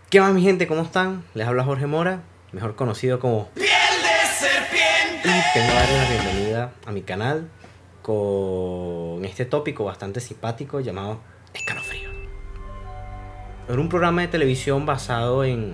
¿Qué más, mi gente? ¿Cómo están? Les habla Jorge Mora, mejor conocido como Piel de Serpiente. Y tengo que darle la bienvenida a mi canal con este tópico bastante simpático llamado Escalofrío. Era un programa de televisión basado en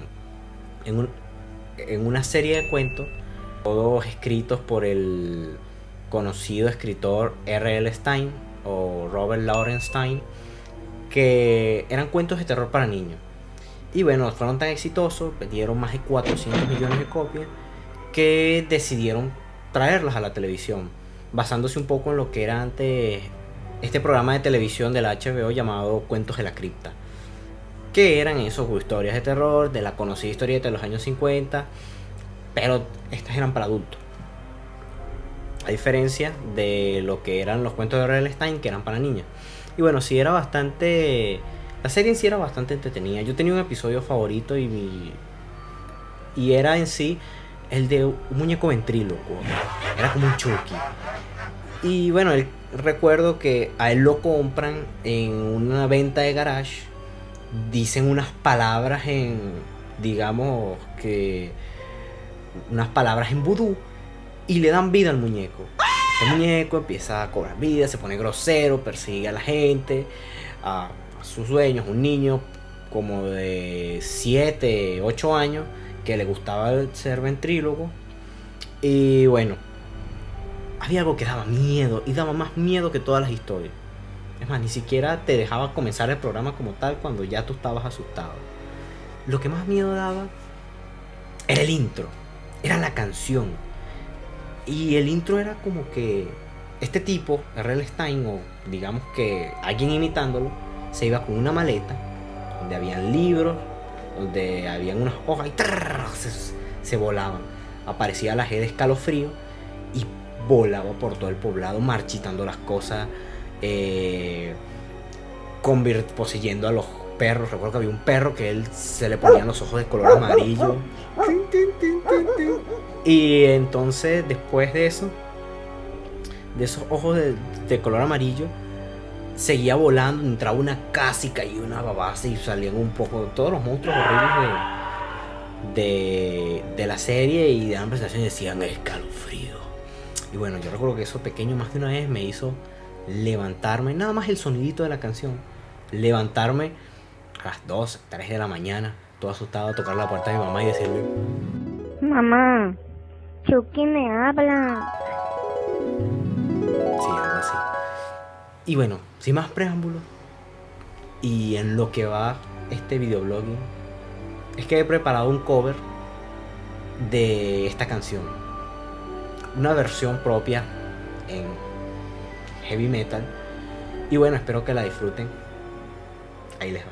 una serie de cuentos, todos escritos por el conocido escritor R.L. Stine o Robert Lawrence Stine, que eran cuentos de terror para niños. Y bueno, fueron tan exitosos, vendieron más de 400 millones de copias, que decidieron traerlas a la televisión, basándose un poco en lo que era antes este programa de televisión de la HBO llamado Cuentos de la Cripta, que eran esos historias de terror, de la conocida historieta de los años 50, pero estas eran para adultos. A diferencia de lo que eran los cuentos de R.L. Stine, que eran para niños. Y bueno, sí era bastante... La serie en sí era bastante entretenida. Yo tenía un episodio favorito y era en sí el de un muñeco ventrílocuo. Era como un Chucky. Y bueno, recuerdo que a él lo compran en una venta de garage. Dicen unas palabras digamos que unas palabras en vudú y le dan vida al muñeco. Este muñeco empieza a cobrar vida, se pone grosero, persigue a la gente, a sus dueños, un niño como de 7, 8 años que le gustaba ser ventrílogo. Y bueno, había algo que daba miedo, y daba más miedo que todas las historias. Es más, ni siquiera te dejaba comenzar el programa como tal cuando ya tú estabas asustado. Lo que más miedo daba era el intro, era la canción. Y el intro era como que este tipo, R.L. Stine, o digamos que alguien imitándolo, se iba con una maleta donde habían libros, donde habían unas hojas y se volaban. Aparecía la G de Escalofrío y volaba por todo el poblado marchitando las cosas, poseyendo a los perros. Recuerdo que había un perro que él se le ponían los ojos de color amarillo. Y entonces después de eso, de esos ojos de color amarillo, seguía volando, entraba una casa y caía una babasa y salían un poco todos los monstruos horribles de la serie, y daban presentación y decían Escalofrío. Y bueno, yo recuerdo que eso pequeño más de una vez me hizo levantarme, nada más el sonidito de la canción, levantarme a las 2, 3 de la mañana, todo asustado, a tocar la puerta de mi mamá y decirle: mamá, Chucky me habla. Sí, algo así. Y bueno, sin más preámbulos, y en lo que va este videoblogging, es que he preparado un cover de esta canción, una versión propia en heavy metal. Y bueno, espero que la disfruten. Ahí les va.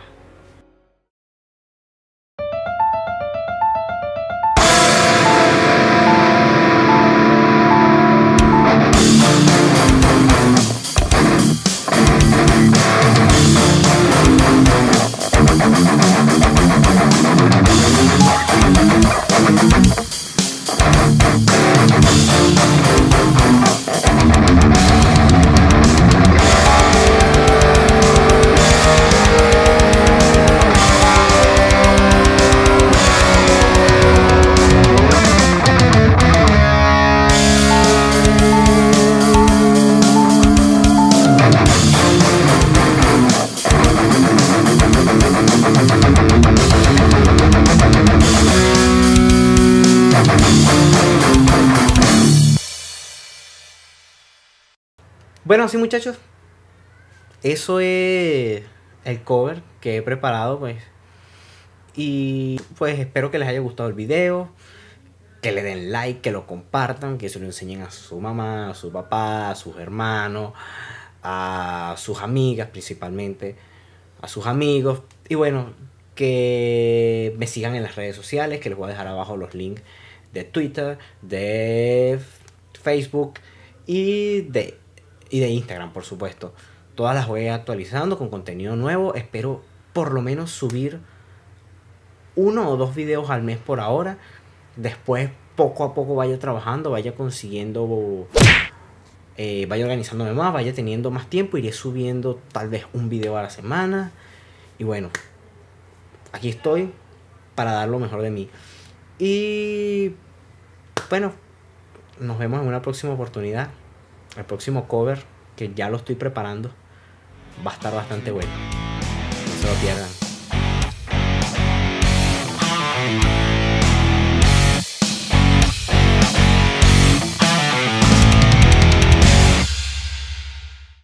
Bueno, sí, muchachos, eso es el cover que he preparado, pues. Y pues espero que les haya gustado el video, que le den like, que lo compartan, que se lo enseñen a su mamá, a su papá, a sus hermanos, a sus amigas principalmente, a sus amigos. Y bueno, que me sigan en las redes sociales, que les voy a dejar abajo los links de Twitter, de Facebook y de Instagram, por supuesto. Todas las voy actualizando con contenido nuevo. Espero por lo menos subir 1 o 2 videos al mes por ahora. Después, poco a poco, vaya trabajando, vaya consiguiendo, vaya organizándome más, vaya teniendo más tiempo. Iré subiendo tal vez un video a la semana. Y bueno, aquí estoy para dar lo mejor de mí. Y bueno, nos vemos en una próxima oportunidad. El próximo cover, que ya lo estoy preparando, va a estar bastante bueno. No se lo pierdan.